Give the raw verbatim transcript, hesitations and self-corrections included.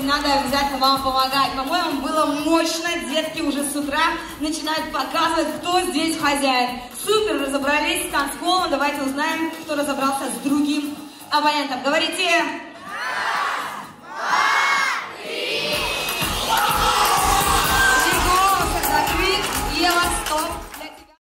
очень надо обязательно вам помогать. По-моему, было мощно. Детки уже с утра начинают показывать, кто здесь хозяин. Супер, разобрались с танцполом. Давайте узнаем, кто разобрался с другим оппонентом. Говорите...